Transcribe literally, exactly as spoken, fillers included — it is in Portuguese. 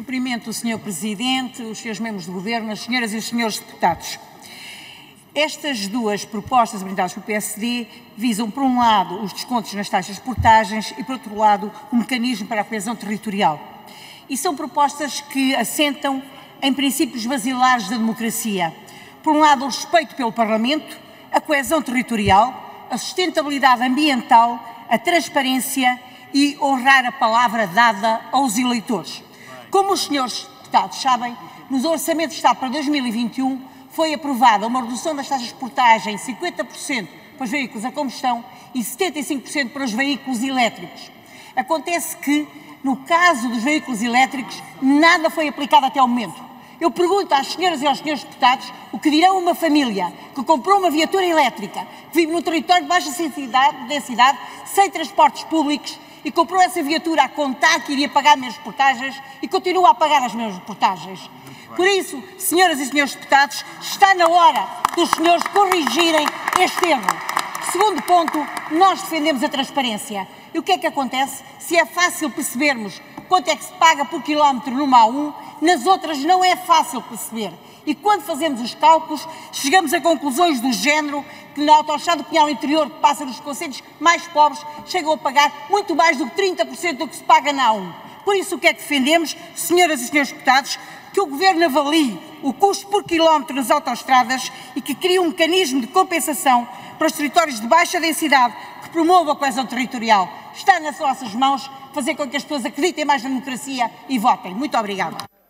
Cumprimento o senhor Presidente, os senhores membros do Governo, as senhoras e os senhores deputados. Estas duas propostas apresentadas pelo P S D visam, por um lado, os descontos nas taxas de portagens e, por outro lado, o mecanismo para a coesão territorial. E são propostas que assentam em princípios basilares da democracia. Por um lado, o respeito pelo Parlamento, a coesão territorial, a sustentabilidade ambiental, a transparência e honrar a palavra dada aos eleitores. Como os senhores deputados sabem, nos orçamentos de Estado para dois mil e vinte e um foi aprovada uma redução das taxas de portagem de cinquenta por cento para os veículos a combustão e setenta e cinco por cento para os veículos elétricos. Acontece que, no caso dos veículos elétricos, nada foi aplicado até ao momento. Eu pergunto às senhoras e aos senhores deputados o que dirão uma família que comprou uma viatura elétrica, que vive num território de baixa densidade, sem transportes públicos, e comprou essa viatura a contar que iria pagar menos portagens e continua a pagar as mesmas portagens. Por isso, senhoras e senhores deputados, está na hora dos senhores corrigirem este erro. Segundo ponto, nós defendemos a transparência. E o que é que acontece? Se é fácil percebermos quanto é que se paga por quilómetro numa A um, nas outras não é fácil perceber. E quando fazemos os cálculos, chegamos a conclusões do género que na autoestrada do Pinhal Interior, que passa nos concelhos mais pobres, chegam a pagar muito mais do que trinta por cento do que se paga na A um. Por isso, o que é que defendemos, senhoras e senhores deputados? Que o Governo avalie o custo por quilómetro nas autoestradas e que crie um mecanismo de compensação para os territórios de baixa densidade que promova a coesão territorial. Está nas nossas mãos fazer com que as pessoas acreditem mais na democracia e votem. Muito obrigada.